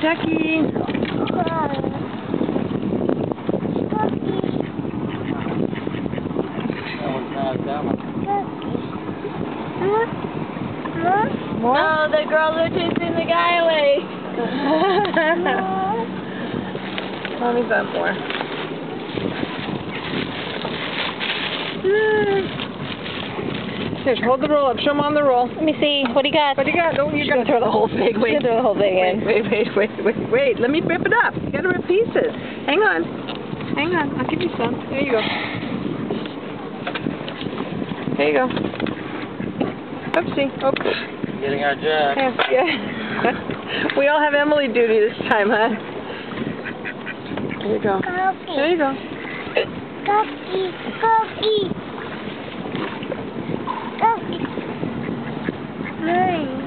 Ducky. More? No, the girls are chasing the guy away. Mommy's got more. Here, hold the roll up. Show Mom the roll. Let me see. What do you got? What do you got? Don't you gotta throw the whole thing. Wait. Throw the whole thing in. Wait. Let me rip it up. You gotta rip pieces. Hang on. I'll give you some. There you go. There you go. Oopsie. Oops. Getting our jack. Yeah. We all have Emily duty this time, huh? There you go. There you go. Cookie. Nice.